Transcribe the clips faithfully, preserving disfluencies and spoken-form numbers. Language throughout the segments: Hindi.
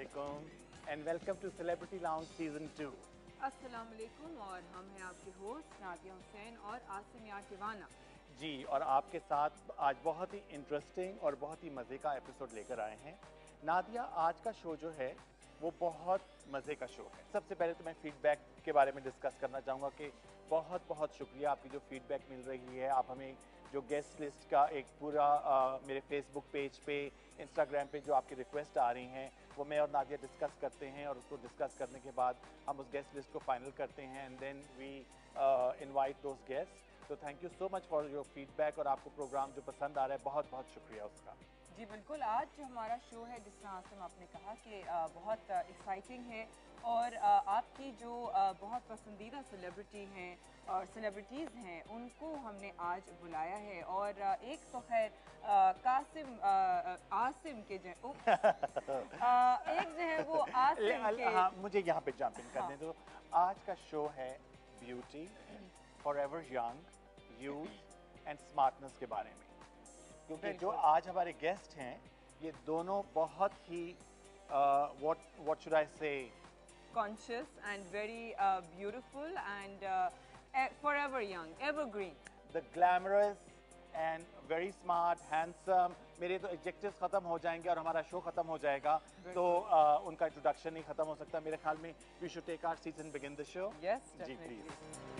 वालेकुम and welcome to celebrity lounge season two. अस्सलाम वालेकुम और हम हैं आपके होस्ट नादिया हुसैन और आसिम यार दीवाना जी, और आपके साथ आज बहुत ही इंटरेस्टिंग और बहुत ही मज़े का एपिसोड लेकर आए हैं। नादिया, आज का शो जो है वो बहुत मज़े का शो है। सबसे पहले तो मैं फीडबैक के बारे में डिस्कस करना चाहूँगा कि बहुत बहुत शुक्रिया आपकी जो फीडबैक मिल रही है। आप हमें जो गेस्ट लिस्ट का एक पूरा आ, मेरे फेसबुक पेज पे, इंस्टाग्राम पे जो आपकी रिक्वेस्ट आ रही हैं वो मैं और नादिया डिस्कस करते हैं और उसको डिस्कस करने के बाद हम उस गेस्ट लिस्ट को फाइनल करते हैं and then we invite those guest. तो thank you so much for your feedback और आपको प्रोग्राम जो पसंद आ रहा है बहुत बहुत शुक्रिया उसका। जी बिल्कुल। आज जो हमारा शो है, जिस तरह आसिम आपने कहा कि आ, बहुत एक्साइटिंग है और आ, आपकी जो आ, बहुत पसंदीदा सेलिब्रिटी हैं और सेलिब्रिटीज़ हैं उनको हमने आज बुलाया है। और आ, एक तो खैर कासिम आ, आसिम के जो आ, एक जो है वो आसिम के हाँ, मुझे यहाँ पे जंप इन करने हाँ। दो। आज का शो है beauty, forever young, youth and smartness के बारे में, क्योंकि जो आज हमारे गेस्ट हैं ये दोनों बहुत ही what what should I say conscious and very uh, beautiful and uh, e- forever young, evergreen. The glamorous and very smart handsome. मेरे तो एडजेक्टिव्स खत्म हो जाएंगे और हमारा शो खत्म हो जाएगा, तो uh, उनका इंट्रोडक्शन नहीं खत्म हो सकता। मेरे ख्याल में we should take our seat and begin the show. Yes, जी definitely. प्लीज।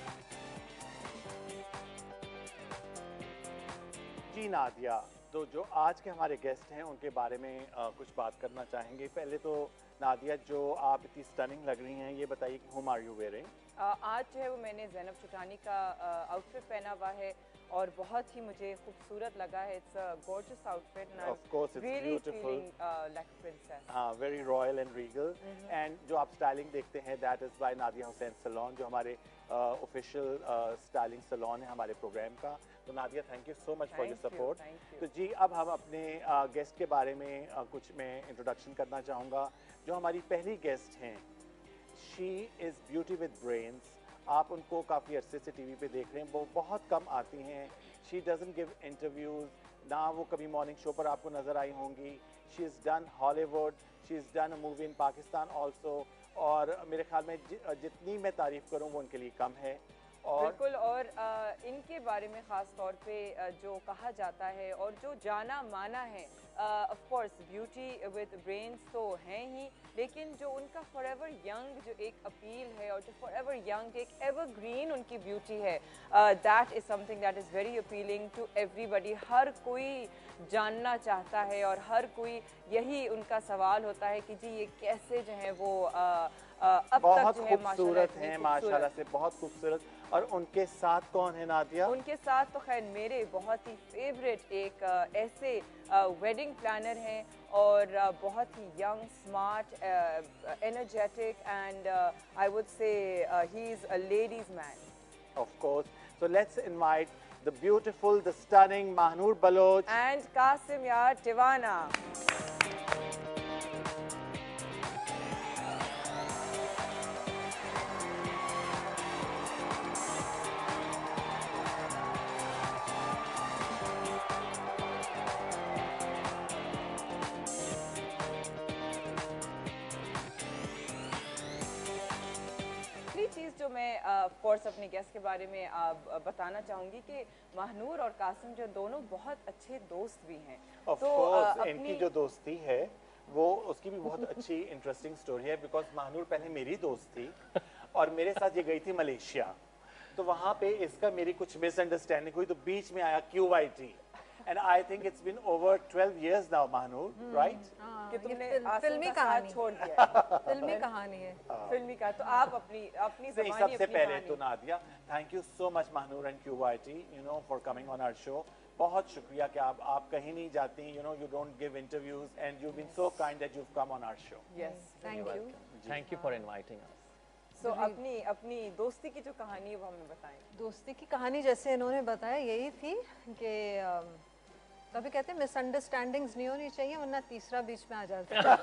जी नादिया, तो जो आज के हमारे गेस्ट हैं उनके बारे में आ, कुछ बात करना चाहेंगे। पहले तो नादिया, जो आप इतनी स्टनिंग लग रही हैं, ये बताइए कि हुम आर यू वेयरिंग? आज जो है वो मैंने ज़ैनब चुटानी का आउटफिट पहना हुआ है और बहुत ही मुझे खूबसूरत लगा है। It's a gorgeous outfit and of course it's beautiful, like a princess. हाँ, very royal and regal. And जो आप स्टाइलिंग देखते हैं that is by Nadia Hussain salon, जो हमारे ऑफिशियल स्टाइलिंग सैलून है हमारे प्रोग्राम का। तो Nadia, thank you so much for your support. तो जी, अब हम अपने गेस्ट uh, के बारे में uh, कुछ मैं इंट्रोडक्शन करना चाहूँगा। जो हमारी पहली गेस्ट हैं, she is beauty with brains. आप उनको काफ़ी अरसे से टीवी पे देख रहे हैं, वो बहुत कम आती हैं। शी डजंट गिव इंटरव्यूज़, ना वो कभी मॉर्निंग शो पर आपको नज़र आई होंगी। She is done Hollywood, she is done a movie in Pakistan also, और मेरे ख्याल में जि, जितनी मैं तारीफ़ करूँ वो उनके लिए कम है। और बिल्कुल, और आ, इनके बारे में ख़ास तौर पे आ, जो कहा जाता है और जो जाना माना है, of course beauty with brains तो हैं ही, लेकिन जो उनका फॉरएवर यंग जो एक अपील है और जो फॉरएवर यंग एक एवरग्रीन उनकी ब्यूटी है, that is something that is very appealing to everybody. हर कोई जानना चाहता है और हर कोई यही उनका सवाल होता है कि जी ये कैसे जो है वो आ, Uh, अब बहुत तक जो है खूबसूरत हैं माशाल्लाह से, बहुत खूबसूरत। और उनके साथ कौन है नादिया? उनके साथ तो खैर मेरे बहुत ही फेवरेट एक uh, ऐसे वेडिंग प्लानर हैं और uh, बहुत ही young, smart, energetic and I would say he is a ladies man. Of course, so let's invite the beautiful, the stunning Mahnoor Baloch and Qasim Yar Tiwana. चीज़ जो मैं ऑफ कोर्स अपने गेस्ट के बारे में uh, बताना चाहूँगी कि महानूर और कासिम जो दोनों बहुत अच्छे दोस्त भी हैं। ऑफ तो कोर्स uh, इनकी जो दोस्ती है वो उसकी भी बहुत अच्छी इंटरेस्टिंग स्टोरी है, बिकॉज महानूर पहले मेरी दोस्त थी और मेरे साथ ये गई थी मलेशिया। तो वहाँ पे इसका मेरी कुछ मिसअंडरस्टैंडिंग हुई, तो बीच में आया Q Y T, and I think it's been over twelve years now Mahnoor, right? कि तुमने फिल्मी कहानी छोड़ दिया है। फिल्मी कहानी है, फिल्मी का तो आप अपनी अपनी नहीं, सबसे पहले तो Nadia, thank you so much Mahnoor and Q Y T, you know, for coming on our show. बहुत शुक्रिया कि आप आप कहीं नहीं जाती, you know, you don't give interviews and you been so kind that you have come on our show. Yes, thank you thank you for inviting us. So अपनी अपनी दोस्ती की जो कहानी है वो हमें बताएं। दोस्ती की कहानी जैसे इन्होंने बताया यही थी कि कभी कहते हैं मिसअंडरस्टैंडिंग्स नहीं होनी चाहिए वरना तीसरा बीच में आ जाता है।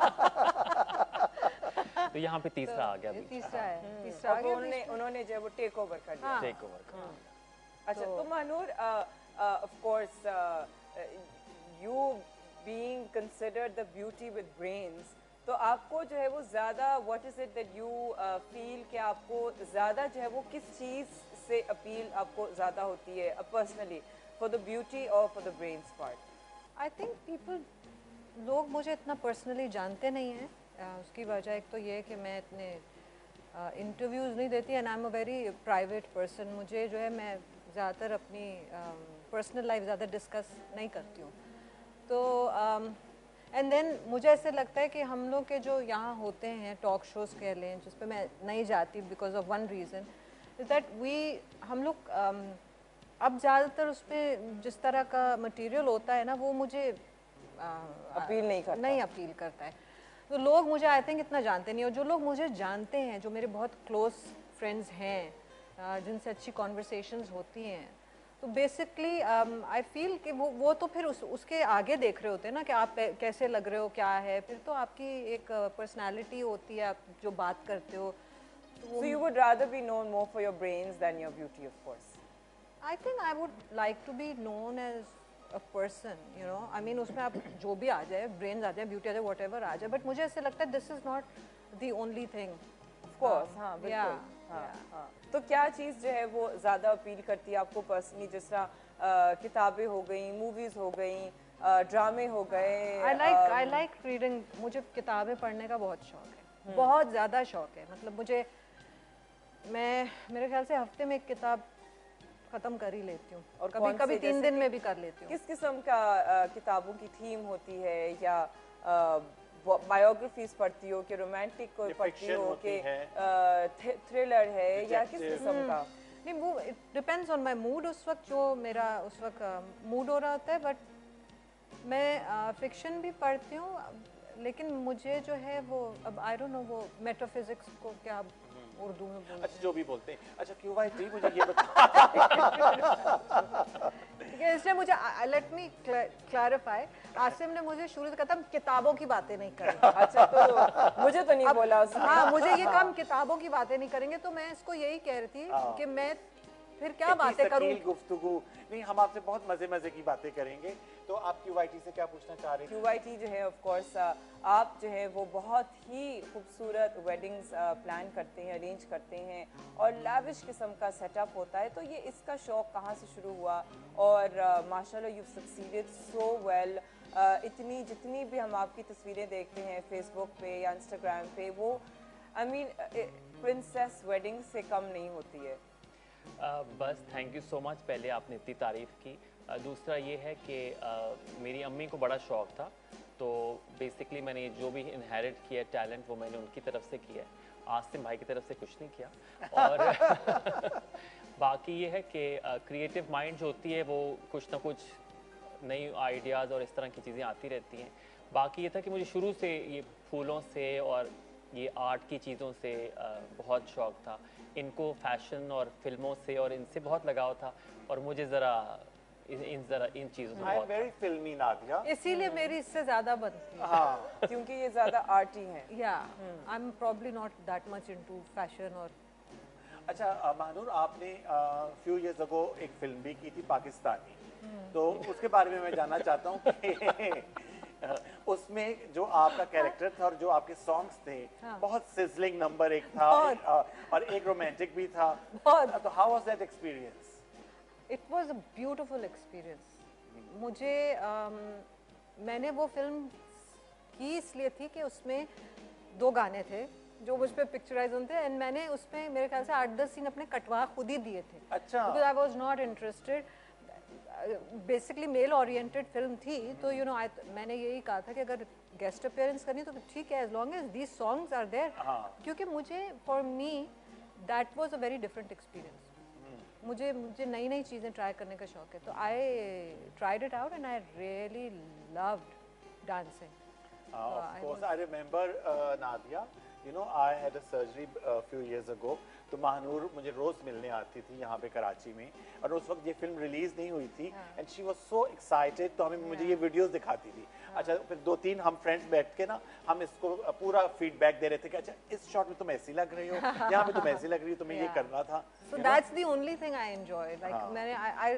तो यहाँ पे तीसरा आ गया, तीसरा है, तीसरा आ गया। उन्होंने उन्होंने जो वो टेक ओवर कर लिया। टेक ओवर कर। अच्छा, तो Mahnoor, of course you being considered the beauty with brains, तो आपको जो है वो ज़्यादा what is it that you feel कि आपको ज़्यादा जो है वो किस चीज़ से अपील आपको ज़्यादा होती है पर्सनली, फॉर द ब्यूटी और for the brains part? I think people, लोग मुझे इतना पर्सनली जानते नहीं हैं, uh, उसकी वजह एक तो ये है कि मैं इतने इंटरव्यूज़ uh, नहीं देती and I am a very private person. मुझे जो है मैं ज़्यादातर अपनी पर्सनल लाइफ ज़्यादा डिस्कस नहीं करती हूँ। तो एंड um, देन मुझे ऐसे लगता है कि हम लोग के जो यहाँ होते हैं टॉक शोज़ कह लें, जिस पे मैं नहीं जाती because of one reason is that we हम लोग um, अब ज़्यादातर उस पर जिस तरह का मटेरियल होता है ना वो मुझे अपील uh, नहीं करता नहीं अपील करता है। तो लोग मुझे आई थिंक इतना जानते नहीं, और जो लोग मुझे जानते हैं, जो मेरे बहुत क्लोज फ्रेंड्स हैं, uh, जिनसे अच्छी कॉन्वर्सेशंस होती हैं, तो बेसिकली आई फील कि वो वो तो फिर उस उसके आगे देख रहे होते हैं ना कि आप कैसे लग रहे हो, क्या है, फिर तो आपकी एक पर्सनालिटी uh, होती है, आप जो बात करते हो। So you would rather be known more for your brains than your beauty, of course. I think I would like to be known as a person, you know. I mean उसमें आप जो भी आ जाए, brains आ जाए, beauty आ जाए, whatever आ जाए, but मुझे ऐसे लगता है this is not the only thing. Of course, हाँ बिल्कुल। Yeah, हाँ, yeah. हाँ। तो क्या चीज़ जो है वो ज़्यादा अपील करती है आपको पर्सनली, जिस तरह किताबें हो गई, मूवीज़ हो गई, ड्रामे हो गए? I like I like reading. मुझे किताबें पढ़ने का बहुत शौक है, बहुत ज़्यादा शौक है। मतलब मुझे, मैं मेरे ख्याल से हफ्ते में एक किताब ख़त्म कर ही लेती हूँ, और कभी कभी तीन दिन में भी कर लेती हूँ। किस किस्म का uh, किताबों की थीम होती है, या बायोग्राफीज uh, पढ़ती हो कि रोमांटिक को पढ़ती हो कि थ्रिलर है, या किस किस्म का? नहीं, वो it depends on my mood उस वक्त, जो मेरा उस वक्त मूड हो रहा होता है। बट मैं फिक्शन भी पढ़ती हूँ, लेकिन मुझे जो है वो अब आई डोंट नो वो मेटाफिजिक्स को क्या उर्दू में बोलते हैं। अच्छा, जो भी बोलते हैं। अच्छा क्यों भाई जी मुझे ये बता इसलिए मुझे लेट मी क्लैरिफाई, आसिम ने मुझे शुरू से कहा था किताबों की बातें नहीं करेंगे। अच्छा, तो मुझे तो नहीं बोला उसने। हाँ, मुझे ये काम किताबों की बातें नहीं करेंगे, तो मैं इसको यही कह रही थी कि मैं फिर क्या बातें करूं। गुफ्तगू नहीं, हम आपसे बहुत मजे मजे की बातें करेंगे। तो आप क्यूआईटी से क्या पूछना चाह रहे हैं? क्यूआईटी जो है ऑफ कोर्स आप जो है वो बहुत ही खूबसूरत वेडिंग्स प्लान करते हैं, अरेंज करते हैं, और लाविश किस्म का सेटअप होता है। तो ये इसका शौक कहाँ से शुरू हुआ? और माशाल्लाह यू सक्सीडेड सो वेल। इतनी जितनी भी हम आपकी तस्वीरें देखते हैं फेसबुक पे या इंस्टाग्राम पे, वो आई मीन प्रिंसेस वेडिंग से कम नहीं होती है। Uh, बस थैंक यू सो मच, पहले आपने इतनी तारीफ़ की। uh, दूसरा ये है कि uh, मेरी अम्मी को बड़ा शौक़ था, तो बेसिकली मैंने जो भी इनहेरिट किया टैलेंट वो मैंने उनकी तरफ से किया है, आसिम भाई की तरफ से कुछ नहीं किया। और बाकी ये है कि क्रिएटिव uh, माइंड जो होती है वो कुछ ना कुछ नई आइडियाज़ और इस तरह की चीज़ें आती रहती हैं। बाकी ये था कि मुझे शुरू से ये फूलों से और ये आर्ट की चीज़ों से uh, बहुत शौक़ था। इनको फैशन और फिल्मों से और इनसे बहुत लगाव था, और मुझे ज़रा इन इन ज़रा इन चीज़ों से बहुत वेरी फिल्मी नादिया, इसीलिए मेरी इससे ज़्यादा बनती है। हाँ, क्योंकि ये ज़्यादा आर्टी हैं। या I am probably not that much into fashion. और अच्छा महानूर, आपने फ्यू इयर्स अगो एक फिल्म भी की थी पाकिस्तानी, तो उसके बारे में मैं जानना चाहता हूँ कि उसमें जो आपका कैरेक्टर था और जो आपके सॉन्ग्स थे, हाँ। बहुत सिजलिंग नंबर एक था और एक रोमांटिक भी था, तो how was that experience? It was a beautiful experience. मुझे um, मैंने वो फिल्म की इसलिए थी कि उसमें दो गाने थे जो मुझ पे पिक्चराइज होते हैं, एंड मैंने उसमें मेरे ख्याल से आठ दस सीन अपने कटवा खुद ही दिए थे। अच्छा। Because I was not interested, basically male oriented film थी, तो यू नो आई मैंने यही कहा था कि अगर गेस्ट अपीयरेंस करनी तो ठीक है, as long as these songs are there. क्योंकि मुझे for me that was a very different experience. मुझे मुझे नई नई चीज़ें ट्राई करने का शौक है, तो I tried it out and I really loved dancing. Of course, I remember uh, Nadia. You know, I had a surgery a uh, few years ago. तो महानूर मुझे रोज़ मिलने आती थी यहाँ पे कराची में, और उस वक्त ये फिल्म रिलीज नहीं हुई थी, and she was so excited, तो हमें मुझे ये वीडियोस दिखाती थी। अच्छा, फिर दो तीन हम फ्रेंड्स बैठ के ना हम इसको पूरा फीडबैक दे रहे थे कि अच्छा इस शॉट में तुम ऐसी लग रही हो, यहाँ पे तुम ऐसी लग रही हो, तुम्हें ये करना था। So that's the only thing I enjoy. Like मैंने I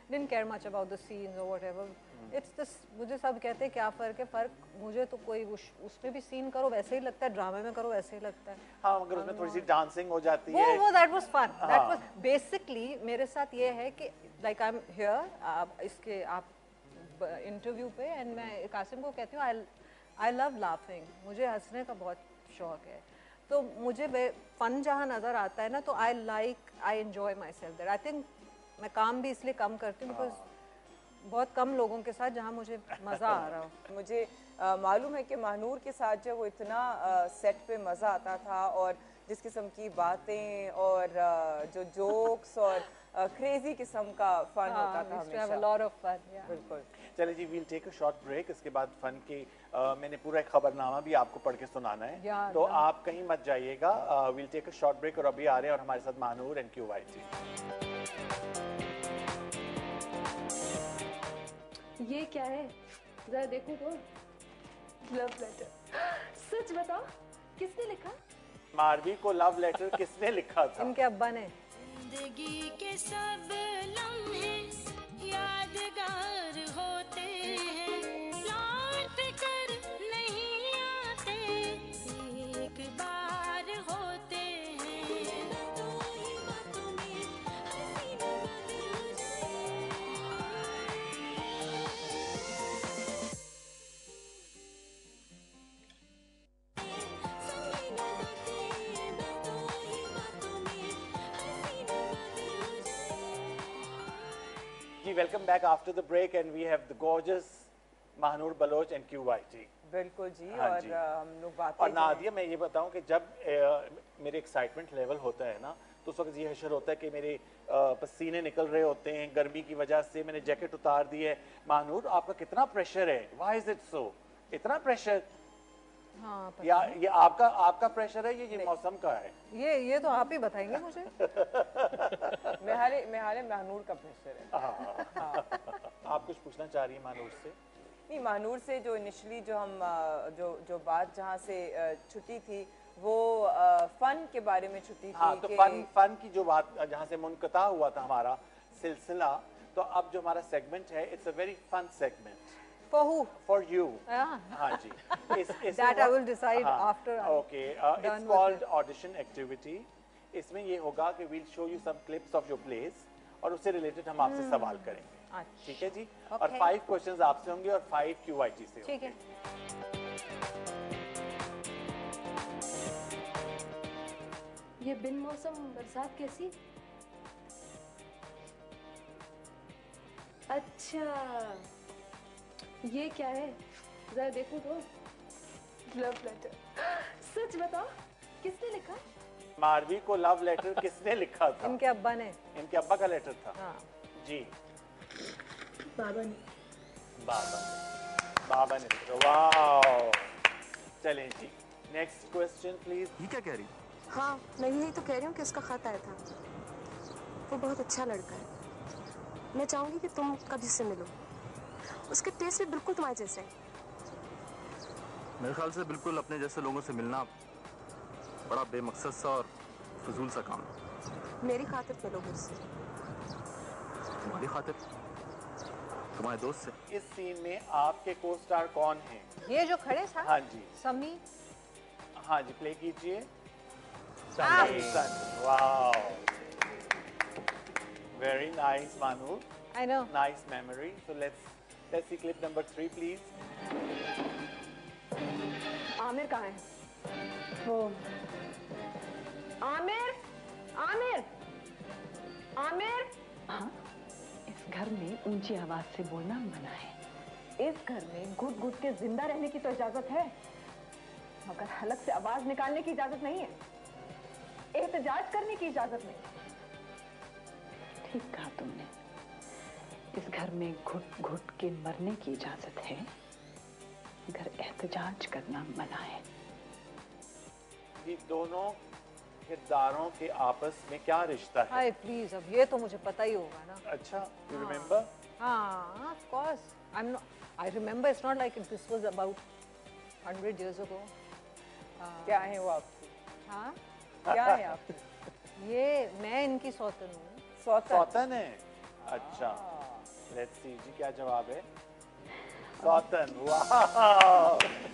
didn't care much about the scenes or whatever. Hmm. It's this, मुझे सब कहते हैं क्या फ़र्क है, फ़र्क मुझे तो कोई उस, उसमें भी सीन करो वैसे ही लगता है, ड्रामे में करो वैसे ही लगता है. हाँ, मगर उसमें थोड़ी सी डांसिंग हो जाती वो है. वो that was fun. हाँ. That was basically मेरे साथ ये है कि like I'm here, आप इसके आप इंटरव्यू पे एंड मैं कासिम को कहती हूँ I I love laughing. मुझे हंसने का बहुत शौक है. तो मुझे फन जहाँ नज़र आता है ना तो I like I enjoy myself that. I think मैं काम भी इसलिए कम करती हूँ बिकॉज बहुत कम लोगों के साथ जहाँ मुझे मज़ा आ रहा हो. मुझे आ, मालूम है कि महानूर के साथ जब वो इतना आ, सेट पे मज़ा आता था और जिस किस्म की बातें और आ, जो जोक्स और क्रेजी किस्म का फन होता था हमेशा. Lot of fun. बिल्कुल. चलिए जी, we'll take a short break. इसके बाद फन की uh, मैंने पूरा एक खबरनामा भी आपको पढ़ के सुनाना है, yeah, तो yeah. आप कहीं मत जाइएगा. We'll take a short break और अभी आ रहे हैं और हमारे साथ Mahnoor and Q Y T. ये क्या है, जरा देखो तो. Love letter. सच बताओ किसने लिखा? मारवी को लव लेटर किसने लिखा था? इनके अब्बा ने. जिंदगी के सब लम्हे यादगार होते हैं, लौट कर नहीं आते, एक बार होते हैं. बातों ही बातों में हंसी बदल जाए. संगी न बातें, बातों ही बातों में हंसी बदल जाए. जी, welcome back after the break and we have the gorgeous Mahnoor Baloch and Q Y T. बिल्कुल जी. हाँ और जी. आ, हम लोग बातें और नादिया, मैं ये बताऊं कि जब ए, मेरे एक्साइटमेंट लेवल होता है ना तो उस वक्त ये हशर होता है कि मेरे आ, पसीने निकल रहे होते हैं गर्मी की वजह से. मैंने जैकेट उतार दी है. महानूर, आपका कितना प्रेशर है? Why is it so? इतना प्रेशर? हाँ, या ये आपका आपका प्रेशर है, ये ये मौसम का है? ये ये तो आप ही बताएंगे मुझे. मेहाले मेहाले महानूर का प्रेशर है. हाँ. आप कुछ पूछना चाह रही हैं महानूर से? नहीं, महानूर से जो इनिशियली जो हम आ, जो जो बात जहाँ से आ, छुट्टी थी वो आ, फन के बारे में छुट्टी थी. हाँ, तो फन फन की जो बात जहाँ से मुनक़ता हुआ था हमारा सिलसिला, तो अब जो हमारा सेगमेंट है, it's a very fun segment. For who? For you. Yeah. हाँ जी. इस, इस That I will decide after I'm Okay. Uh, done it's with called it. audition activity. इसमें ये होगा कि we'll show you some clips of your plays और उससे related हम आपसे सवाल करेंगे. अच्छा. ठीक है जी? Okay. और five questions आपसे होंगे और five क्यू आई टी से होंगे. ठीक है. ये बिन मौसम बरसात कैसी? अच्छा, ये क्या है, जरा देखो तो. Love letter. सच बताओ किसने लिखा? मारवी को लव लेटर किसने लिखा था? इनके अब्बा ने. इनके अब्बा का लेटर था. हाँ. जी. बाबा ने. बाबा ने. बाबा ने. वाओ. चलें जी. Next question please. ये क्या कह रही? हाँ, मैं यही तो कह रही हूँ कि उसका खत आया था. वो बहुत अच्छा लड़का है. मैं चाहूंगी कि तुम कभी से मिलो. उसके टेस्ट भी बिल्कुल तुम्हारे जैसे. मेरे ख्याल से बिल्कुल अपने जैसे लोगों से मिलना बड़ा बेमकसद सा और फजूल सा काम है. मेरी खातिर मिलो मुझसे. तुम्हारी खातिर? तुम्हारे दोस्त से? इस सीन में आपके को स्टार कौन हैं? ये जो खड़े था. हाँ जी. समी. हाँ जी, प्ले कीजिए. Ah. Wow. Very nice, Manu. I know. Nice memory. So let's let's see clip number three, please. Aamir कहाँ है? वो आमिर, आमिर, आमिर. हाँ, इस घर में ऊंची आवाज से बोलना मना है. इस घर में घुट घुट के जिंदा रहने की तो इजाजत है, मगर हलक से आवाज निकालने की इजाजत नहीं है. एहतजाज करने की इजाजत नहीं. ठीक कहा तुमने. इस घर में घुट घुट के मरने की इजाजत है, मगर एहतजाज करना मना है. ये दोनों किरदारों के आपस में क्या रिश्ता है? हाय प्लीज, अब ये तो मुझे पता ही होगा ना. अच्छा, you remember? हाँ, of course. I'm not. I remember. It's not like this was about hundred years ago. क्या है वो आपकी? हाँ. क्या है आपकी? ये मैं इनकी सौतन हूँ. सौतन. सौतन है. अच्छा. लेट्स सी जी क्या जवाब है। सौतन, वाह।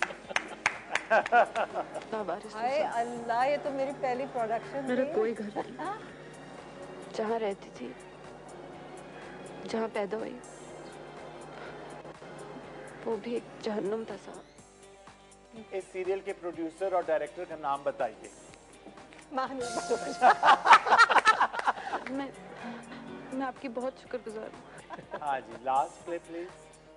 हाय अल्लाह, ये तो मेरी पहली प्रोडक्शन मेरा थी। कोई घर नहीं, जहाँ रहती थी, जहाँ पैदा हुई, वो भी एक जहन्नुम था साहब। इस सीरियल के प्रोड्यूसर और डायरेक्टर का नाम बताइए। मैं मैं आपकी बहुत शुक्रगुजार हूँ। हाँ जी, लास्ट क्लिप प्लीज।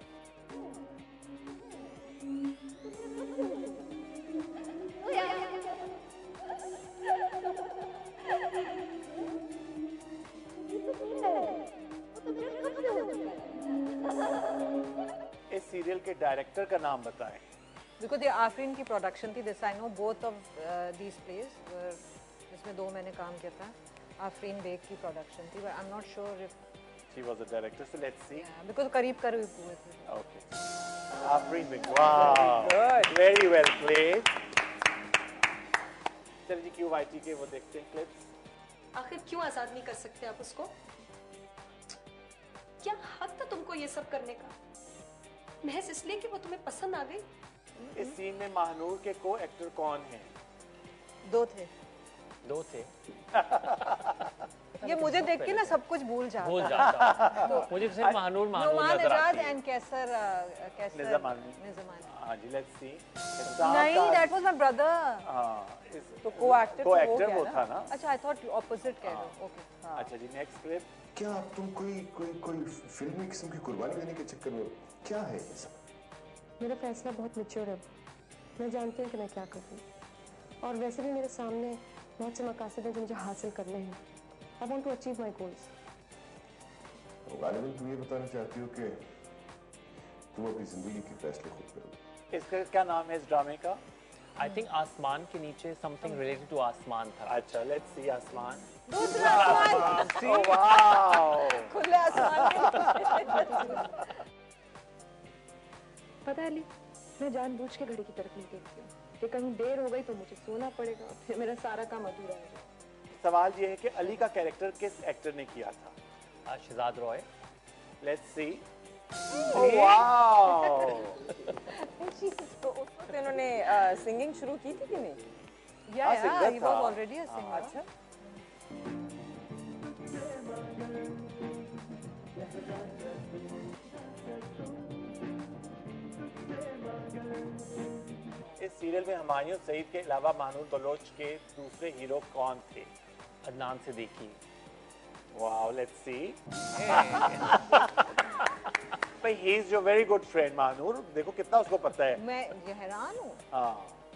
इस सीरियल के डायरेक्टर का नाम बताएं। बिकॉज ये आफरीन की प्रोडक्शन थी, this I know both of these place, इसमें दो मैंने काम किया था। आफरीन बेग की प्रोडक्शन थी, but I am not sure if she was the director, so let's see. Because करीब करीब हुए थे। ओके, आफरीन बेग, वाह, वेरी वेल प्लेड। चलिए जी, क्यू वाई टी के वो देखते हैं क्लिप्स। आखिर क्यों आजाद नहीं कर सकते आप उसको? क्या हक था तुमको ये सब करने का, महज इसलिए कि वो तुम्हें पसंद आ गई? इस सीन में महानूर के को एक्टर कौन हैं? दो थे। दो थे। ये मुझे देख के ना सब कुछ भूल जाता भूल जाता तो मुझे सिर्फ महानूर महानूर नुमान नजर इजाद आती है। एंड कैसर कैसर निज़ामानी। निज़ामानी। हाँ जी, लेट्स सी। नहीं, दैट वाज माय ब्रदर। हाँ, तो को एक्टर को एक्टर वो था ना। अच्छा, आई थॉट ऑपोजिट कह रहे हो। ओके, अच्छा जी, नेक्स्ट क्लिप। क्या आप तुम कोई कोई कोई फिल्मी किस्म की कुर्बानी देने के चक्कर में क्या है ये सब? मेरा फैसला बहुत मैच्योर है, मैं जानती हूँ कि मैं क्या करूँ, और वैसे भी मेरे सामने बहुत से मकासद हैं जो मुझे हासिल करने हैं। I want to achieve my goals. गालिबन तुम ये बताना चाहती हो कि तुम अपनी जिंदगी के फैसले खुद करोगे। इसका क्या नाम है इस ड्रामे का? आई थिंक आसमान के नीचे समथिंग रिलेटेड टू आसमान था। अच्छा, लेट्स सी आसमान। दूसरा आसमान। ओह वाओ, खुले आसमान। पता है अली, मैं जानबूझ के घड़ी की तरफ नहीं देखती हूँ कि कहीं देर हो गई तो मुझे सोना पड़ेगा, फिर मेरा सारा काम अधूरा हो जाएगा। सवाल ये है कि अली का कैरेक्टर किस एक्टर ने किया था? Shahzad Roy. Let's see. Oh wow. तो उस वक्त इन्होंने सिंगिंग शुरू की थी कि नहीं? या या singer ही था। Was already a singer. अच्छा, इस सीरियल में हुमायूं सईद के अलावा महानूर बलोच के दूसरे हीरो कौन थे? Adnan Siddiqui. Wow, let's see. भाई, he is your very good friend Mahnoor, देखो कितना उसको पता है। मैं ये हैरान हूँ। हाँ,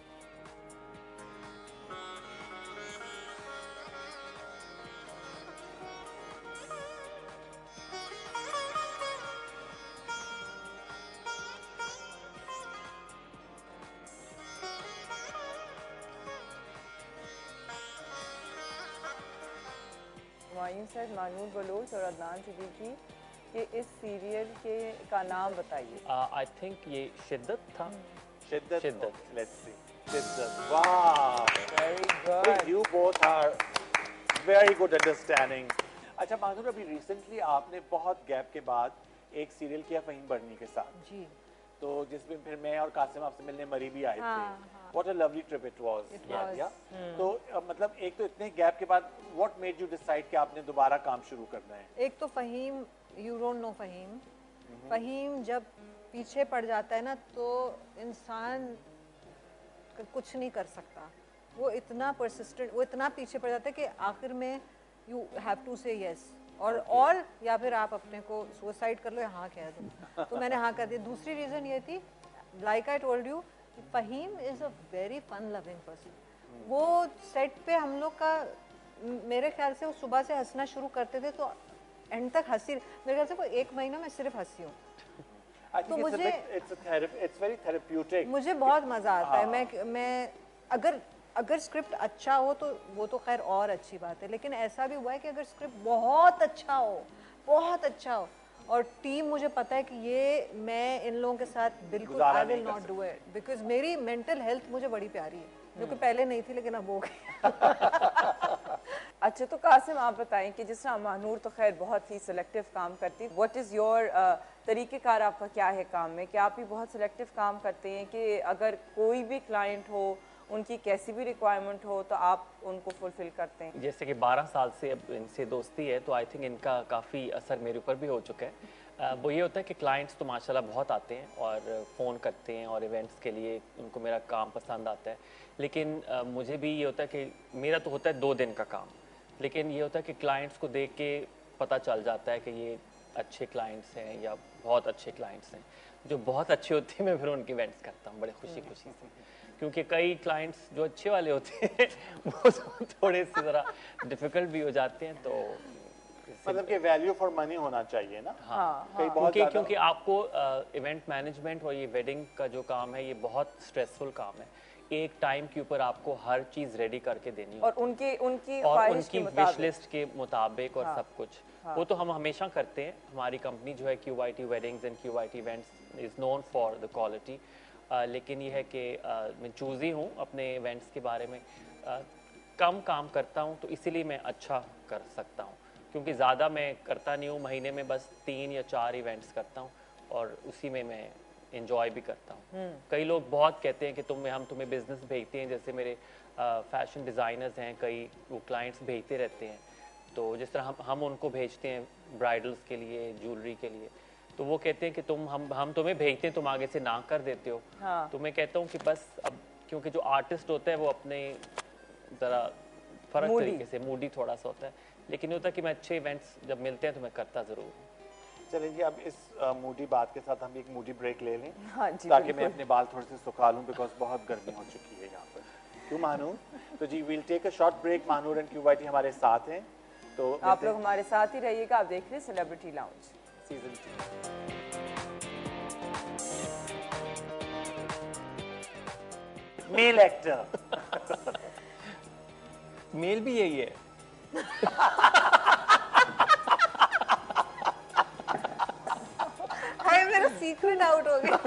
हुमायूं सैयद, महानूर बलोच और अदनान सिद्दीकी के इस सीरियल के का नाम बताइए। आई थिंक ये शिद्दत था। शिद्दत। शिद्दत। Let's see. शिद्दत, वाह, very good. You both are very good understanding. अच्छा महानूर, अभी रिसेंटली आपने बहुत गैप के बाद एक सीरियल किया फहीम बर्नी के साथ जी, तो जिसमें फिर मैं और कासिम आपसे मिलने मरी भी आए हाँ, थे। हाँ। What a lovely trip it was. It was. या तो अ, मतलब एक तो इतने गैप के बाद व्हाट मेड यू डिसाइड कि आपने दोबारा काम शुरू करना है? एक तो Faheem, you don't know Faheem. Faheem जब पीछे पड़ जाता है ना तो इंसान क- कुछ नहीं कर सकता। वो इतना परसिस्टेंट, वो इतना पीछे पड़ जाता है कि आखिर में you have to say yes, और और या फिर आप अपने को सुसाइड कर लो या हाँ कह दो। तो मैंने हाँ कर दिया। दूसरी रीज़न ये थी, like I told you, Faheem is a very fun loving person. वो सेट पे हम लोग का, मेरे ख्याल से वो सुबह से हंसना शुरू करते थे तो एंड तक हंसी, मेरे ख्याल से वो एक महीना में सिर्फ हंसी हूँ। तो मुझे इट्स वेरी थेरेप्यूटिक, मुझे बहुत मज़ा आता है। मैं मैं अगर अगर स्क्रिप्ट अच्छा हो तो वो तो खैर और अच्छी बात है, लेकिन ऐसा भी हुआ है कि अगर स्क्रिप्ट बहुत अच्छा हो, बहुत अच्छा हो और टीम मुझे पता है कि ये मैं इन लोगों के साथ बिल्कुल I will not do it, because मेरी मेंटल हेल्थ मुझे बड़ी प्यारी है, जो कि पहले नहीं थी लेकिन अब हो गई। अच्छा, तो कासिम आप बताएं कि जिस तरह महानूर तो खैर बहुत ही सिलेक्टिव काम करती, व्हाट इज़ योर तरीक़ेकार आपका क्या है काम में? क्या आप भी बहुत सिलेक्टिव काम करते हैं कि अगर कोई भी क्लाइंट हो, उनकी कैसी भी रिक्वायरमेंट हो तो आप उनको फुलफिल करते हैं? जैसे कि बारह साल से अब इनसे दोस्ती है, तो आई थिंक इनका काफ़ी असर मेरे ऊपर भी हो चुका है। uh, वो ये होता है कि क्लाइंट्स तो माशाल्लाह बहुत आते हैं और फ़ोन करते हैं और इवेंट्स के लिए उनको मेरा काम पसंद आता है, लेकिन uh, मुझे भी ये होता है कि मेरा तो होता है दो दिन का काम, लेकिन ये होता है कि क्लाइंट्स को देख के पता चल जाता है कि ये अच्छे क्लाइंट्स हैं या बहुत अच्छे क्लाइंट्स हैं। जो बहुत अच्छे होते हैं मैं फिर उनके इवेंट्स करता हूँ बड़े खुशी खुशी से, क्योंकि कई क्लाइंट्स जो अच्छे वाले होते हैं वो थोड़े से ज़रा डिफ़िकल्ट भी हो जाते हैं। तो मतलब कि वैल्यू फॉर मनी होना चाहिए ना। हाँ, कई हाँ। बहुत क्योंकि क्योंकि आपको इवेंट मैनेजमेंट और ये वेडिंग का जो काम है ये बहुत स्ट्रेसफुल काम है। एक टाइम के ऊपर आपको हर चीज़ रेडी करके देनी और उनके उनकी और उनकी विश लिस्ट के मुताबिक और हाँ, सब कुछ हाँ। वो तो हम हमेशा करते हैं। हमारी कंपनी जो है Q Y T weddings and Q Y T events is known for the quality. लेकिन ये है कि uh, मैं चूज़ी हूँ अपने इवेंट्स के बारे में, uh, कम काम करता हूँ तो इसीलिए मैं अच्छा कर सकता हूँ, क्योंकि ज़्यादा मैं करता नहीं हूँ। महीने में बस तीन या चार इवेंट्स करता हूँ और उसी में मैं इंजॉय भी करता हूँ। कई लोग बहुत कहते हैं कि तुम हम तुम्हें बिजनेस भेजते हैं, जैसे मेरे फैशन डिज़ाइनर्स हैं कई, वो क्लाइंट्स भेजते रहते हैं, तो जिस तरह हम हम उनको भेजते हैं ब्राइडल्स के लिए, ज्वेलरी के लिए, तो वो कहते हैं कि तुम हम हम तुम्हें भेजते हैं, तुम आगे से ना कर देते हो। हाँ। तो मैं कहता हूँ कि बस अब क्योंकि जो आर्टिस्ट होता है वो अपने ज़रा फ़र्क तरीके से मूडी थोड़ा सा होता है, लेकिन ये होता है कि मैं अच्छे इवेंट्स जब मिलते हैं तो मैं करता ज़रूर हूँ। चलिए अब इस मूडी बात के साथ हम एक मूडी ब्रेक ले लें, हाँ जी, ताकि मैं अपने बाल थोड़े से सुखा लूँ, बिकॉज बहुत गर्मी हो चुकी है यहाँ पर। क्यों महानूर? तो जी will take a short break. Mahnoor and Q Y T हमारे साथ हैं, तो आप लोग हमारे साथ ही रहिएगा। आप देख रहे हैं celebrity lounge season two. Male actor male भी यही है। हाय मेरा सीक्रेट आउट हो गया।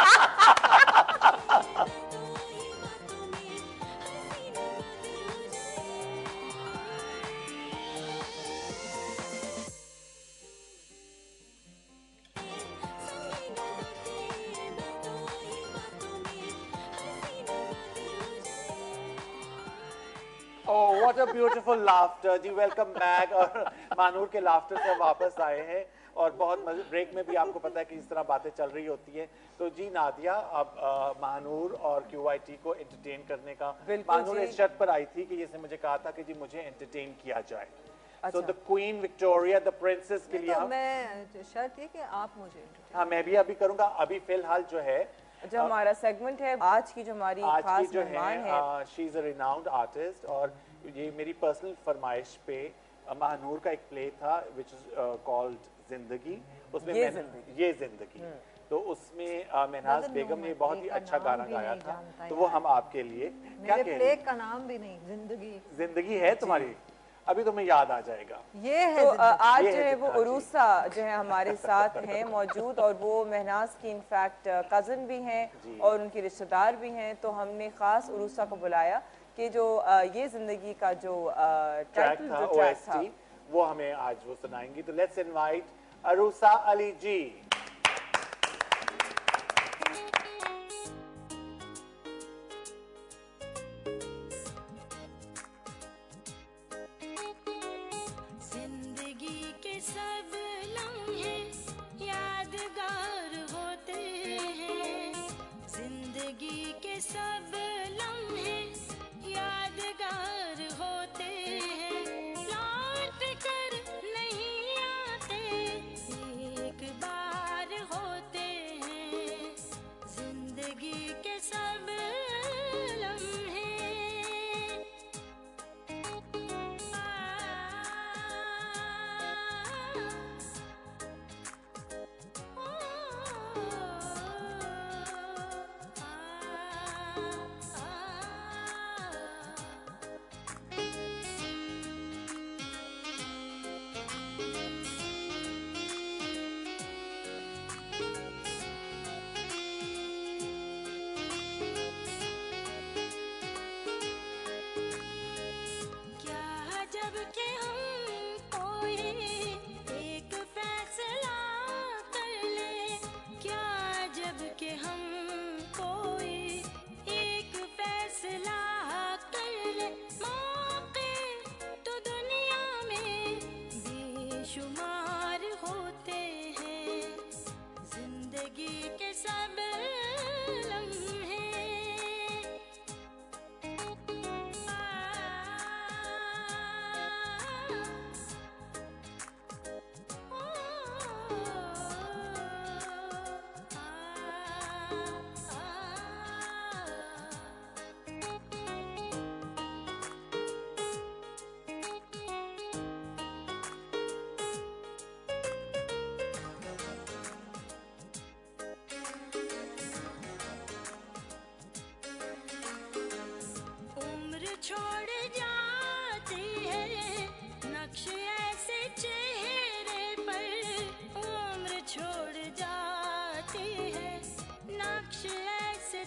Oh, what a beautiful laughter जी, वेलकम बैक। और महानूर के लाफ्टर से वापस आए हैं और बहुत मजे। ब्रेक में भी आपको पता है कि इस तरह बातें चल रही होती हैं। तो जी नादिया, अब महानूर और क्यू वाई टी को एंटरटेन करने का, महानूर इस शर्त पर आई थी कि जिसने मुझे कहा था कि जी मुझे एंटरटेन किया जाए। तो the queen Victoria, the princess के लिए तो हम मैं शर्त ये कि आप मुझे, हाँ मैं भी अभी करूंगा। अभी फिलहाल जो है जो हमारा सेगमेंट है आज की, जो हमारी आज खास की जो मेहमान है, she is a renowned artist, और ये मेरी पर्सनल फरमाइश पे महानूर का एक प्ले था विच इज कॉल्ड जिंदगी। उसमें ये मैं जिंदगी। ये जिंदगी तो उसमें महनाज बेगम ने बहुत ही अच्छा गाना गाया था, तो वो हम आपके लिए क्या मेरे कह प्ले रही का नाम भी नहीं, जिंदगी जिंदगी है तुम्हारी, अभी तुम्हें याद आ जाएगा। ये है तो अ, आज ये जो है है वो जिंदगी। उरूसा जो है हमारे साथ हैं मौजूद, और वो महनाज की इनफैक्ट कज़न भी हैं और उनके रिश्तेदार भी हैं। तो हमने ख़ास उरूसा को बुलाया कि जो अ, ये ज़िंदगी का जो ट्रैक टाइटल था, जो ट्रैक था, ओएसटी, वो हमें आज वो सुनाएंगी। तो लेट्स इनवाइट अरूसा अली जी। जिंदगी के सब लम्हे यादगार होते हैं, जिंदगी के सब लम्हे यादगार होते हैं, लौट कर नहीं आते, एक बार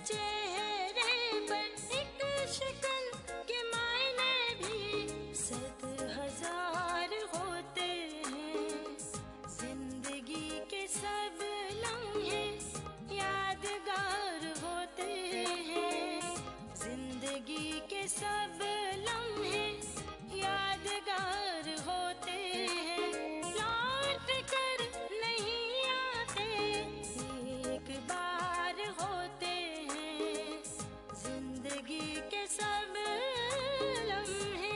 चेहरे पर एक शक्ल के मायने भी सद हजार होते हैं। जिंदगी के सब लम्हे यादगार होते हैं। जिंदगी के सब लम्हे यादगार होते हैं। लौट कर नहीं आते, एक बार होते हैं। जिंदगी के सब लम्हे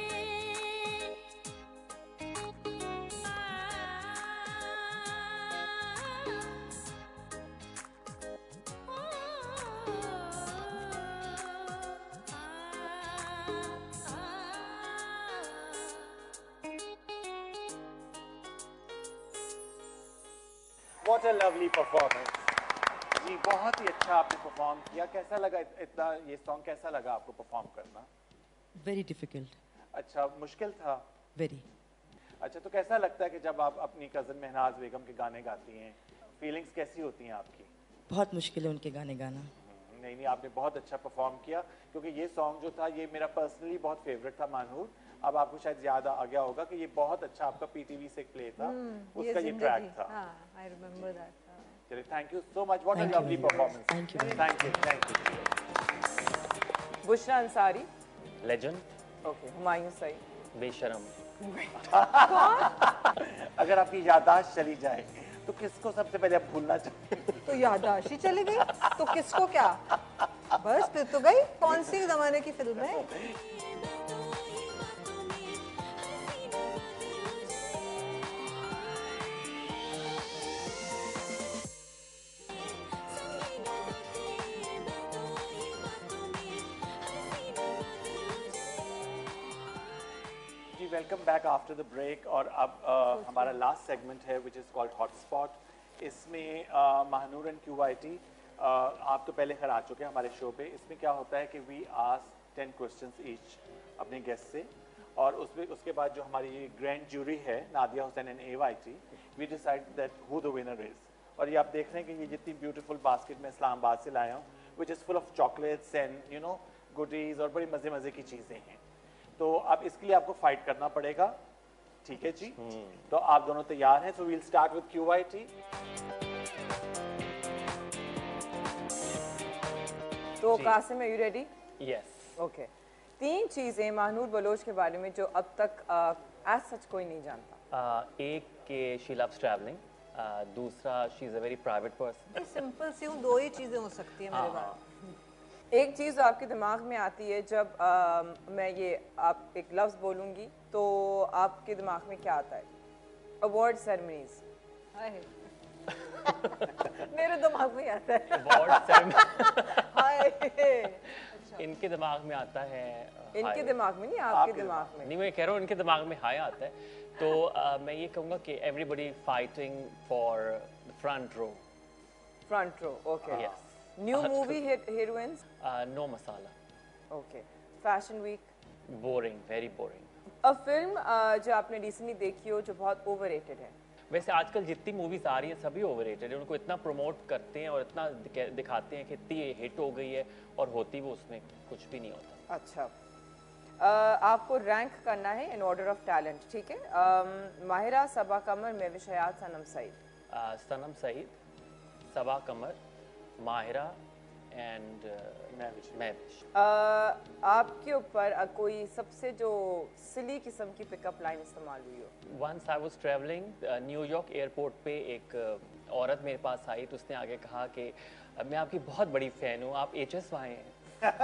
What a lovely performance. जी बहुत ही अच्छा आपने परफॉर्म किया। कैसा लगा इत- इतना ये सॉन्ग कैसा लगा आपको परफॉर्म करना? Very difficult. अच्छा मुश्किल था? Very. अच्छा तो कैसा लगता है कि जब आप अपनी कज़न महनाज बेगम के गाने गाती हैं, फीलिंग्स कैसी होती हैं आपकी? बहुत मुश्किल है उनके गाने गाना। नहीं नहीं आपने बहुत अच्छा परफॉर्म किया, क्योंकि ये सॉन्ग जो था ये मेरा पर्सनली बहुत फेवरेट था मानूर। अब आपको शायद याद आ गया होगा कि ये बहुत अच्छा आपका पीटीवी से प्ले था, उसका ये ट्रैक था। I remember that. चलिए thank you so much. What a lovely performance. Thank you thank you thank you. Bushra Ansari, legend, okay, Humayun Saeed, बेशरम। अगर आपकी याददाश्त चली जाए तो किसको सबसे पहले आप भूलना चाहिए? तो याददाश्त ही चली गई तो किसको क्या? बस फिर तो गई। कौन सी जमाने की फिल्म है? Welcome back after the break. और अब uh, हमारा लास्ट सेगमेंट है विच इज़ कॉल्ड हॉटस्पॉट। इसमें uh, Mahnoor and Q I T आप तो पहले खैर आ चुके हैं हमारे शो पे। इसमें क्या होता है कि we ask ten questions each अपने गेस्ट से, और उसमें उसके बाद जो हमारी ग्रैंड जूरी है Nadia Hussain and A Y T, we decide that who the winner is. और ये आप देख रहे हैं कि ये जितनी ब्यूटीफुल बास्केट में इस्लामाबाद से लाया हूँ, which is full of chocolates and you know goodies और बड़ी मज़े मज़े की चीज़ें हैं। तो अब इसके लिए आपको फाइट करना पड़ेगा, ठीक है जी? तो आप दोनों तैयार हैं? So we'll start with Q I T. तो Qasim, are you ready? Yes. Okay. तीन चीजें महानूर बलोच के बारे में जो अब तक एज सच कोई नहीं जानता। uh, एक के शी लव्स ट्रैवलिंग, दूसरा she is a very private person. Simple सी हूँ, दो ही चीजें हो सकती है मेरे पास। एक चीज़ आपके दिमाग में आती है जब आ, मैं ये आप एक लफ्ज़ बोलूँगी तो आपके दिमाग में क्या आता है? Award ceremonies. मेरे दिमाग में आता है अवार्ड सेरेमनी। इनके दिमाग में आता है इनके दिमाग में नहीं, आपके दिमाग में। नहीं, मैं कह रहा हूँ इनके दिमाग में हाय आता है। तो uh, मैं ये कहूँगा कि everybody fighting for front row. Front row, okay. Yes. New movie heroines? No masala. Okay. Fashion week? Boring, very boring. A film uh, जो आपने रिसेंटली देखी हो जो बहुत ओवररेटेड है? वैसे आजकल जितनी मूवीज आ रही हैं सभी ओवररेटेड है। उनको इतना प्रमोट करते हैं और इतना दिखाते हैं कि इतनी हिट हो गई है, और होती वो उसमें कुछ भी नहीं होता। अच्छा, uh, आपको रैंक करना है इन ऑर्डर ऑफ टैलेंट, ठीक है? um, Mahira, Saba Qamar, Mehwish Hayat, Sanam Saeed. uh, Sanam Saeed, Saba Qamar, Mahira and Mehwish. आपके ऊपर uh, कोई सबसे जो सिली किस्म की पिकअप लाइन इस्तेमाल हुई हो? Once I was travelling New York airport पे, एक uh, औरत मेरे पास आई तो उसने आगे कहा कि uh, मैं आपकी बहुत बड़ी फैन हूँ, आप एच एस वाई हैं।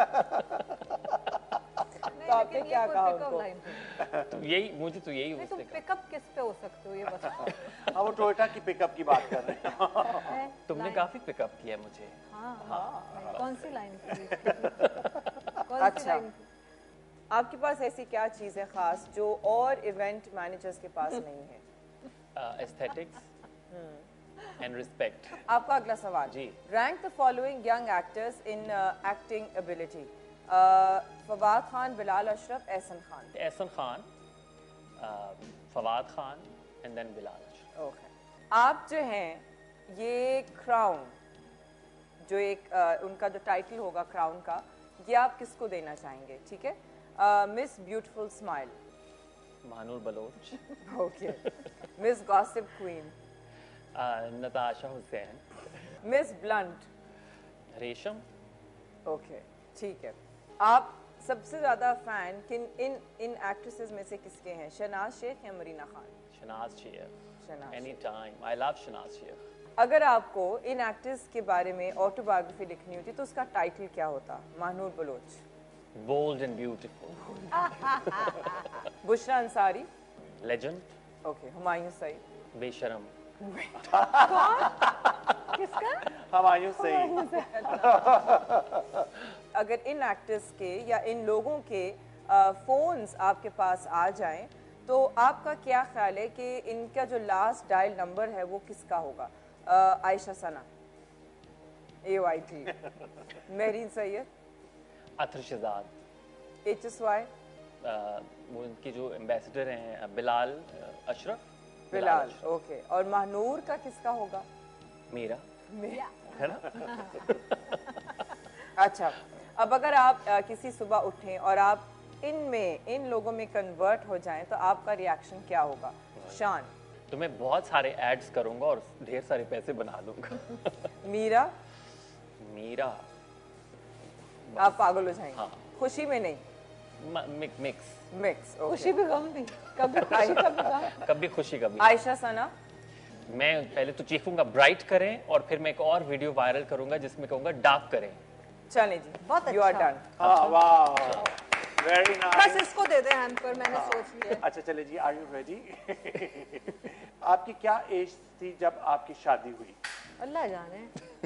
तो आपने क्या कहा उनको? तो यही मुझे तो यही नहीं, तुम पिकअप किस पे हो सकते हो ये बताओ। हाँ, वो टोयोटा की पिकअप की बात कर रहे हैं। तुमने काफी पिकअप किया मुझे। हाँ, हाँ। कौन सी लाइन? अच्छा, आपके पास ऐसी क्या चीज़ है खास जो और इवेंट मैनेजर्स के पास नहीं है? Aesthetics and respect. आपका अगला सवाल जी। Rank the following young actors in acting ability. Fawad Khan, Bilal Ashraf, Ahsan Khan. Ahsan Khan, Fawad Khan and then Bilal Ashraf. Okay. आप जो हैं ये क्राउन जो एक आ, उनका जो टाइटल होगा क्राउन का, ये आप किसको देना चाहेंगे? ठीक है, miss beautiful smile Mahnoor Baloch. Okay. Miss gossip queen Natasha Hussain. Miss blunt Resham. Okay ठीक है। आप सबसे ज्यादा फैन किन इन इन एक्ट्रेसेस में से किसके हैं, शहनाज शेख या Marina Khan? Shahnaz Sheikh, Shahnaz any time, I love Shahnaz Sheikh. अगर आपको इन एक्टर्स के बारे में ऑटोबायोग्राफी लिखनी होती तो उसका टाइटल क्या होता? Mahnoor Baloch. Bold and beautiful. Bushra Ansari. Legend. Okay. Humayun Saeed. बेशरम। कौन? किसका? हुमायूं सईद। अगर इन एक्टर्स के या इन लोगों के फोन्स आपके पास आ जाएं तो आपका क्या ख्याल है कि इनका जो लास्ट डायल नंबर है वो किसका होगा? uh, Ayesha Sana, A Y T, Mehreen Syed, Atar Shahzad, H S Y, वो इनके जो एम्बेसडर हैं बिलाल अशरफ। बिलाल, ओके। और महानूर का किसका होगा? मीरा। मीरा है ना? अच्छा, अब अगर आप आ, किसी सुबह उठें और आप इनमें इन लोगों में कन्वर्ट हो जाएं तो आपका रिएक्शन क्या होगा? शान। तो मैं बहुत सारे एड्स करूंगा और ढेर सारे पैसे बना लूंगा। मीरा। मीरा आप पागल हो जाएंगे। हाँ। खुशी में नहीं, मिक, मिक्स मिक्स। खुशी भी गम भी, कभी खुशी कभी गम। कभी खुशी कभी। आयशा सना। मैं पहले तो चीखूंगा ब्राइट करें और फिर मैं एक और वीडियो वायरल करूंगा जिसमें कहूंगा डार्क करें। चले जी, बहुत यू आर अच्छा। डन। हाँ, वाह, वेरी नाइस। बस इसको दे दे हैंड पर, मैंने सोच लिया। अच्छा चले जी, आर यू रेडी? आपकी क्या एज थी जब आपकी शादी हुई? अल्लाह जाने।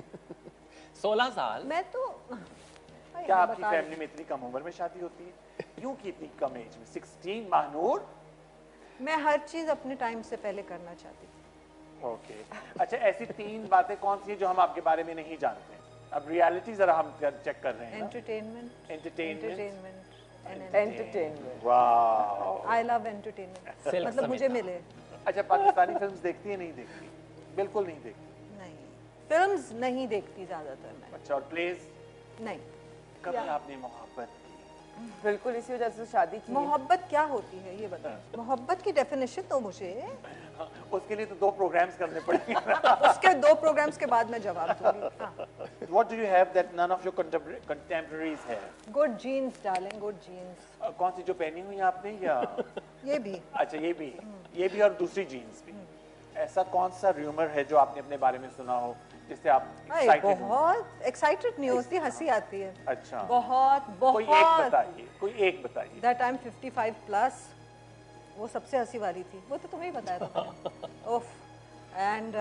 सोलह साल। मैं तो क्या आपकी फैमिली में इतनी कम उम्र में शादी होती है? क्यों की इतनी कम एज में? सिक्सटीन महानूर। मैं हर चीज अपने टाइम से पहले करना चाहती थी। ओके। अच्छा, ऐसी तीन बातें कौन सी हैं जो हम आपके बारे में नहीं जानते? अब रियलिटी जरा हम चेक कर रहे हैं। एंटरटेनमेंट। एंटरटेनमेंट। एंटरटेनमेंट। वाह, आई लव एंटरटेनमेंट। मतलब मुझे मिले। अच्छा, पाकिस्तानी फिल्म्स देखती है नहीं देखती? बिल्कुल नहीं देखती। नहीं, फिल्म्स नहीं देखती ज्यादातर मैं। अच्छा, और प्लेज? नहीं। कभी आपने मोहब्बत की? बिल्कुल, इसी वजह से शादी की। मोहब्बत क्या होती है ये बताओ? मोहब्बत की डेफिनेशन तो मुझे। उसके लिए तो दो प्रोग्राम्स करने पड़ेंगे। उसके दो प्रोग्राम्स के बाद मैं जवाब दूंगी। हाँ। What do you have that none of your contemporaries have? Good genes, darling, good genes. uh, कौन सी जो पहनी हुई आपने या? ये भी। अच्छा, ये भी, ये भी और दूसरी जीन्स भी। ऐसा कौन सा रूमर है जो आपने अपने बारे में सुना हो जिससे आप excited हो? बहुत एक्साइटेड नहीं होती, हंसी आती है। अच्छा। बहुत बहुत। कोई एक बताइए, कोई एक बताइए। That I'm fifty-five plus, वो सबसे हंसी वाली थी, वो तो तुम्हें ही बताया था मैंने। ओफ। एंड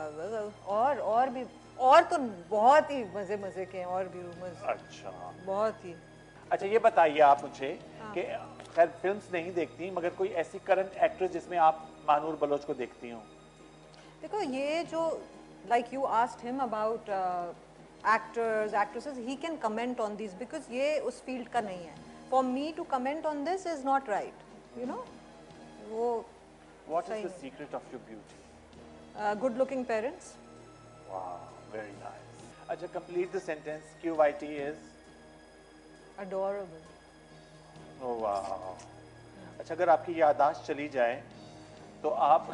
और और भी, और तो बहुत ही मजे मजे के हैं और भी रूमर्स। अच्छा। बहुत ही। अच्छा, ये बताइए आप मुझे कि खैर फिल्म्स नहीं देखती मगर कोई ऐसी करंट एक्ट्रेस जिसमें आप महानूर बलोच को देखती हो? देखो, ये जो like you asked him about uh, actors, actresses, he can comment on these because ये उस field का नहीं है. For me to comment on this is not right, you know. वो What is the secret of your beauty? Uh, good looking parents. Wow, very nice. अच्छा, complete the sentence. Q Y T is? Adorable. Oh wow. अच्छा, अगर आपकी याददाश्त चली जाए तो आप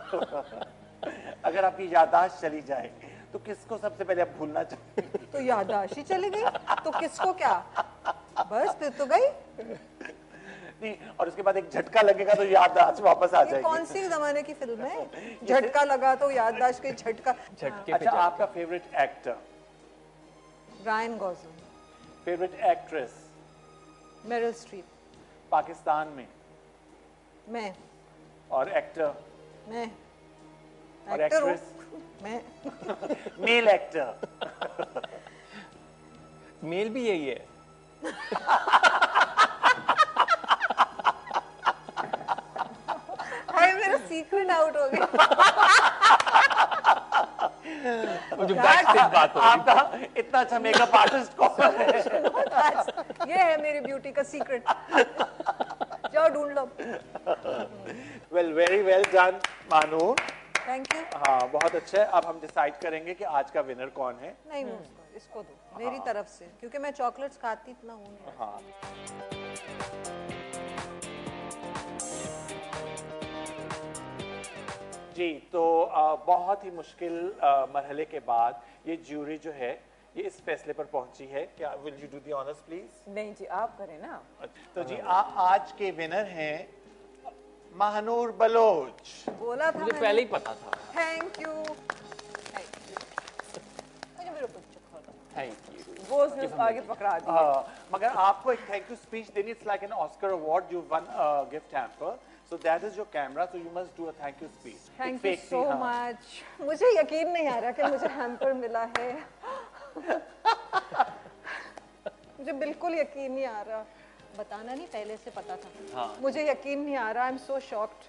अगर आपकी याददाश्त चली जाए तो किसको सबसे पहले आप भूलना चाहेंगे? तो याददाश्त ही चली गई तो किसको क्या? बस फिर तो गई नहीं, और उसके बाद एक झटका लगेगा तो याददाश्त वापस आ जाएगी। ये कौन सी जमाने की फिल्म है? झटका लगा तो याददाश्त के झटका। अच्छा, आपका favourite actor? Ryan Gosling. Favourite actress? Meryl Streep. Pakistan में? मैं। और एक्टर? मैं। और एक्टर एक्ट्रेस? मैं। Male actor? मेल भी यही है। हाय, मेरा सीक्रेट आउट हो गया। मुझे बैकस्टेज बात हो रही। आपका इतना अच्छा मेकअप आर्टिस्ट कौन है? ये है मेरी ब्यूटी का सीक्रेट। जाओ ढूंढ लो। Well, very well done, Mahnoor. Thank you. हाँ बहुत अच्छा है। अब हम डिसाइड करेंगे कि आज का विनर कौन है। नहीं मुझको इसको दो मेरी तरफ से, क्योंकि मैं चॉकलेट्स खाती इतना हूँ नहीं। हाँ जी, तो आ, बहुत ही मुश्किल आ, मरहले के बाद ये ज्यूरी जो है ये इस फैसले पर पहुंची है। क्या will you do the honours please? नहीं जी, आप करें ना। तो जी आ, आज के विनर हैं महानूर बलोच। बोला था मुझे मैंने। पहले ही पता था। Thank you thank you. मुझे मेरे ऊपर चुका था। Thank you. वो उसने आगे पकड़ा दिया। हाँ, मगर आपको एक थैंक यू स्पीच देनी। It's like an Oscar award, you won gift hamper, so that is your camera, so you must do a thank you speech. Thank you so much. मुझे यकीन नहीं आ रहा कि मुझे हैम्पर मिला है। मुझे बिल्कुल यकीन नहीं आ रहा। बताना नहीं, पहले से पता था। हाँ। मुझे यकीन नहीं आ रहा। I am so shocked.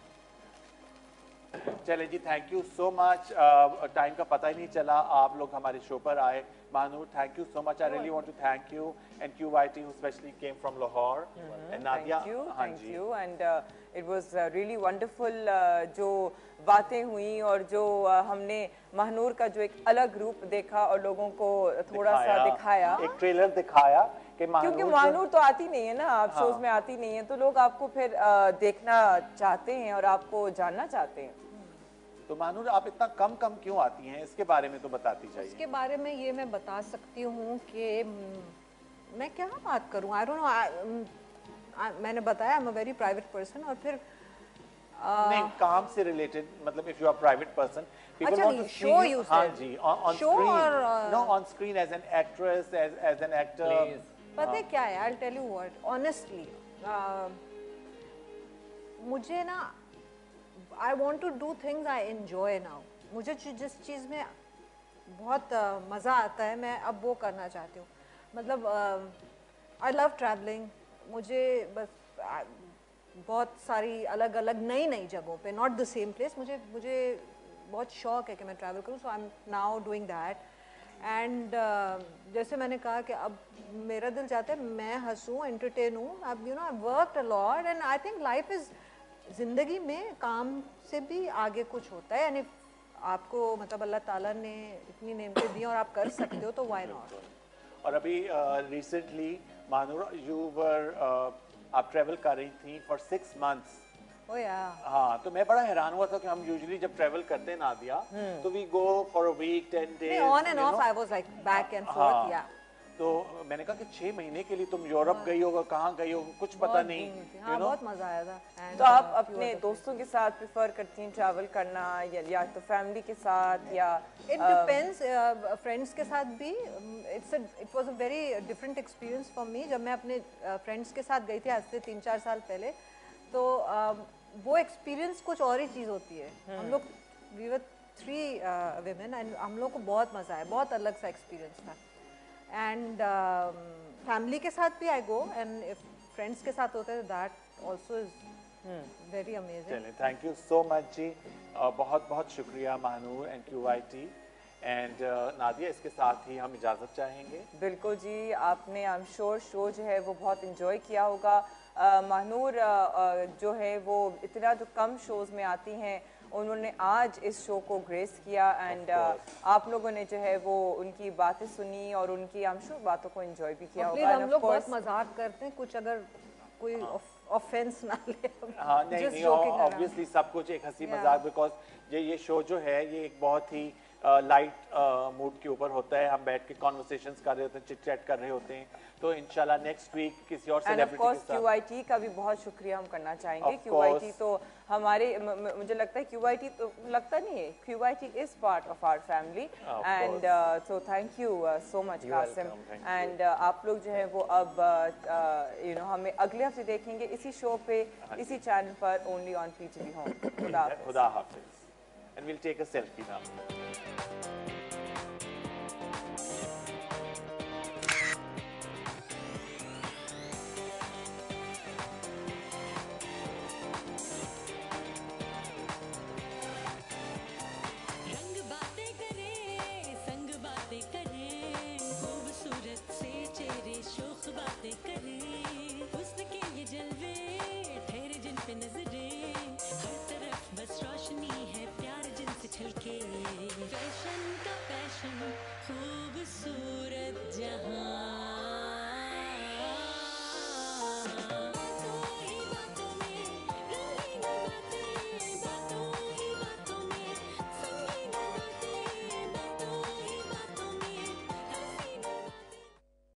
चले जी, thank you so much. Time का पता ही नहीं चला, आप लोग हमारे शो पर आए। Mahnoor, thank you so much. I really want to thank you and Q Y T who specially came from Lahore and Nadia. Thank you, हाँ thank जी। you, and uh, it was uh, really wonderful. Uh, जो बातें हुई और जो uh, हमने महानूर का जो एक अलग रूप देखा और लोगों को थोड़ा सा दिखाया, एक ट्रेलर दिखाया कि महानूर, क्योंकि महानूर तो आती नहीं है ना, आप हाँ। शोज में आती नहीं है, तो लोग आपको फिर uh, देखना चाहते हैं और आपको जानना चाहते हैं। तो महानूर आप इतना कम कम क्यों आती हैं, इसके बारे में तो बताती जाइए। इसके बारे में ये मैं बता सकती हूँ कि मैं क्या बात करूँ। आई डोंट नो, मैंने बताया I am a very private person. और फिर uh, नहीं, काम से रिलेटेड, मतलब if you are private person, people want to show you, हाँ जी, on, on show screen, or, uh, no on screen as an actress, as as an actor. पता है क्या है, I'll tell you what, honestly, uh, मुझे ना I want to do things I enjoy now. मुझे जिस चीज़ में बहुत uh, मज़ा आता है, मैं अब वो करना चाहती हूँ। मतलब आई लव ट्रैवलिंग। मुझे बस uh, बहुत सारी अलग अलग नई नई जगहों पे, नॉट द सेम प्लेस, मुझे मुझे बहुत शौक है कि मैं ट्रैवल करूँ। So I am now doing that. And जैसे मैंने कहा कि अब मेरा दिल चाहता है मैं हंसूँ, एंटरटेन हूँ। अब you know I worked a lot and I think life is, ज़िंदगी में काम से भी आगे कुछ होता है। यानी आपको मतलब अल्लाह ताला ने इतनी नेमतें दी और आप कर सकते हो, तो व्हाई नॉट। और अभी रिसेंटली महानूर यू वर आप ट्रैवल कर रही थी फॉर सिक्स मंथ्स। ओ या हाँ, तो मैं बड़ा हैरान हुआ था कि हम यूजुअली जब ट्रैवल करते हैं नादिया, तो we go for a week, ten days, on and off. I was like back and forth. या तो मैंने कहा कि छह महीने के लिए तुम यूरोप गई होगा, कहाँ गई हो कुछ पता नहीं। हाँ, बहुत मजा आया था। तो आप अपने दोस्तों के साथ प्रेफर करती हैं ट्रैवल करना, या, या तो फैमिली के साथ, या इट डिपेंड्स। फ्रेंड्स के साथ भी it's it was a very different experience for me. जब मैं अपने फ्रेंड्स uh, के साथ गई थी आज से तीन चार साल पहले, तो uh, वो एक्सपीरियंस कुछ और ही चीज़ होती है। हम लोग we were three women and हम लोग को बहुत मज़ा आया, बहुत अलग सा एक्सपीरियंस था। एंड फैमिली के साथ भी I go, and if friends के साथ होते हैं that also is very amazing. चलिए, थैंक यू सो मच जी। uh, बहुत बहुत शुक्रिया Mahnoor and Q Y T and Nadia. इसके साथ ही हम इजाज़त चाहेंगे। बिल्कुल जी, आपने आई एम श्योर शो जो है वो बहुत इंजॉय किया होगा। uh, महानूर uh, uh, जो है वो इतना जो कम शोज़ में आती हैं, उन्होंने आज इस शो को ग्रेस किया एंड uh, आप लोगों ने जो है वो उनकी बातें सुनी और उनकी आई एम श्योर बातों को एंजॉय भी किया होगा। हम लोग बहुत मजाक करते हैं, कुछ अगर कोई ऑफेंस ना ले। हाँ, नहीं नहीं, ऑब्वियसली सब कुछ एक हंसी मजाक, बिकॉज ये ये शो जो है ये एक बहुत ही लाइट मूड के ऊपर होता है। हम बैठ के कॉन्वर्सेशंस कर रहे होते हैं, चिट चैट कर रहे होते हैं। तो इंशाल्लाह नेक्स्ट वीक किसी और सेलिब्रिटी के साथ। Q Y T का भी बहुत शुक्रिया हम करना चाहेंगे। Q Y T तो हमारे, मुझे लगता है Q Y T तो लगता नहीं है, Q Y T is part of our family and so thank you so much Qasim. And आप लोग जो है वो अब यू नो हमें अगले हफ्ते देखेंगे इसी शो पे, इसी चैनल पर, only on P T V Home। खुदा हाफिज। And we'll take a selfie now. रंग बातें करे, संग बातें करे, खूबसूरत से चेहरे शोख बातें करे, हुस्न के ये जलवे ठहरे जिन पे नजरे, हर तरफ बस रोशनी है प्यार खूबसूरत जहां